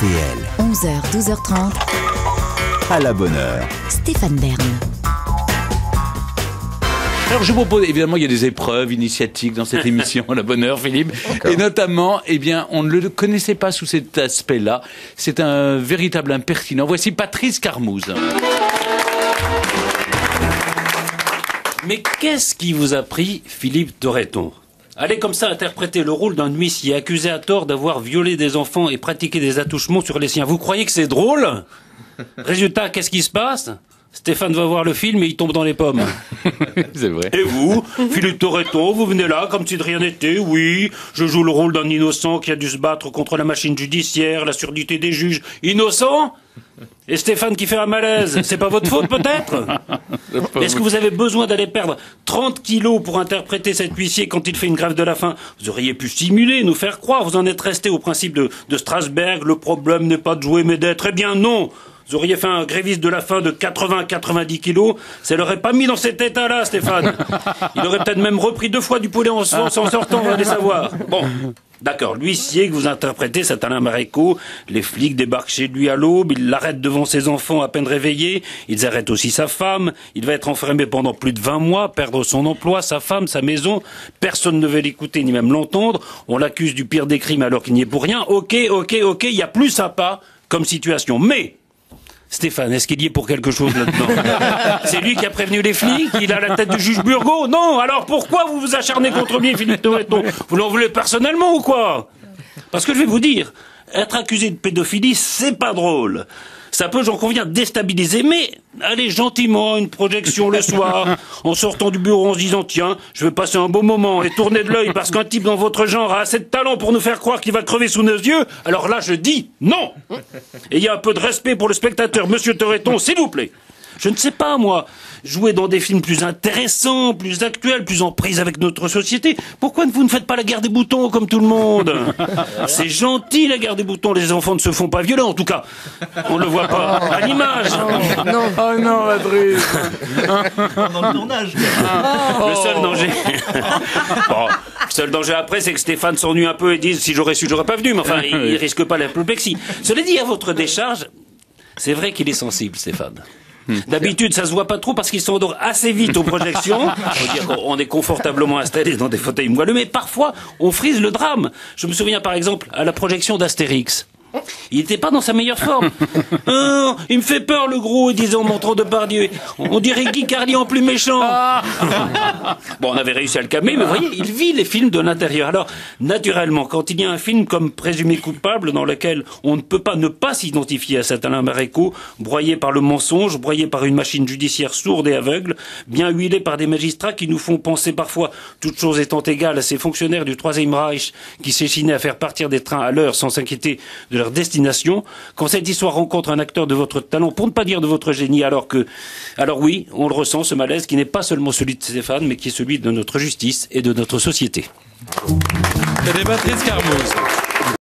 RTL. 11h, 12h30. À la bonne heure. Stéphane Bern. Alors je vous propose, évidemment, il y a des épreuves initiatiques dans cette émission, à la bonne heure, Philippe. Et notamment, eh bien, on ne le connaissait pas sous cet aspect-là. C'est un véritable impertinent. Voici Patrice Carmouze. Mais qu'est-ce qui vous a pris, Philippe Torreton? Allez comme ça interpréter le rôle d'un huissier accusé à tort d'avoir violé des enfants et pratiqué des attouchements sur les siens. Vous croyez que c'est drôle? Résultat, qu'est-ce qui se passe? Stéphane va voir le film et il tombe dans les pommes. C'est vrai. Et vous, Philippe Torreton, vous venez là comme si de rien n'était? Oui, je joue le rôle d'un innocent qui a dû se battre contre la machine judiciaire, la surdité des juges. Innocent? Et Stéphane qui fait un malaise, c'est pas votre faute peut-être? Est-ce que vous avez besoin d'aller perdre 30 kilos pour interpréter cet huissier quand il fait une grève de la faim? Vous auriez pu simuler, nous faire croire, vous en êtes resté au principe de Strasberg, le problème n'est pas de jouer mais d'être. Eh bien non! Vous auriez fait un gréviste de la faim de 80-90 kilos, ça l'aurait pas mis dans cet état-là, Stéphane. Il aurait peut-être même repris 2 fois du poulet en sortant, on va les savoir. Bon, d'accord, l'huissier que vous interprétez, c'est Alain Marécot. Les flics débarquent chez lui à l'aube, ils l'arrêtent devant ses enfants à peine réveillés, ils arrêtent aussi sa femme, il va être enfermé pendant plus de 20 mois, perdre son emploi, sa femme, sa maison, personne ne veut l'écouter ni même l'entendre, on l'accuse du pire des crimes alors qu'il n'y est pour rien. Ok, il y a plus sympa comme situation, mais... Stéphane, est-ce qu'il y est pour quelque chose là-dedans? C'est lui qui a prévenu les flics? Il a la tête du juge Burgot? Non, alors pourquoi vous vous acharnez contre lui, Philippe Torreton? Vous l'en voulez personnellement ou quoi? Parce que je vais vous dire, être accusé de pédophilie, c'est pas drôle. Ça peut, j'en conviens, déstabiliser, mais allez gentiment, une projection le soir, en sortant du bureau en se disant, tiens, je vais passer un beau moment et tourner de l'œil parce qu'un type dans votre genre a assez de talent pour nous faire croire qu'il va crever sous nos yeux, alors là, je dis non. Et il y a un peu de respect pour le spectateur, monsieur Torreton, s'il vous plaît. Je ne sais pas, moi, jouer dans des films plus intéressants, plus actuels, plus en prise avec notre société. Pourquoi vous ne faites pas la guerre des boutons comme tout le monde? C'est gentil, la guerre des boutons. Les enfants ne se font pas violer, en tout cas. On ne le voit pas à l'image. Oh non, Patrice. Dans le tournage. Le seul danger... Bon, le seul danger après, c'est que Stéphane s'ennuie un peu et dise, si j'aurais su, j'aurais pas venu. Mais enfin, il risque pas l'apoplexie. Cela dit, à votre décharge, c'est vrai qu'il est sensible, Stéphane. D'habitude, ça se voit pas trop parce qu'il s'endort assez vite aux projections. Faut dire qu'on est confortablement installé dans des fauteuils moelleux, mais parfois, on frise le drame. Je me souviens par exemple à la projection d'Astérix. Il était pas dans sa meilleure forme. Il me fait peur le gros, disait en montrant Depardieu. On dirait Guy Carlier en plus méchant. Bon, on avait réussi à le calmer, mais vous voyez, il vit les films de l'intérieur. Alors, naturellement, quand il y a un film comme Présumé coupable, dans lequel on ne peut pas ne pas s'identifier à cet Alain Marécot, broyé par le mensonge, broyé par une machine judiciaire sourde et aveugle, bien huilé par des magistrats qui nous font penser parfois, toutes choses étant égales, à ces fonctionnaires du Troisième Reich qui s'échinaient à faire partir des trains à l'heure sans s'inquiéter de leur destination, quand cette histoire rencontre un acteur de votre talent, pour ne pas dire de votre génie, alors oui, on le ressent, ce malaise qui n'est pas seulement celui de Stéphane, mais qui est celui de notre justice et de notre société. C'était Patrice Carmouze.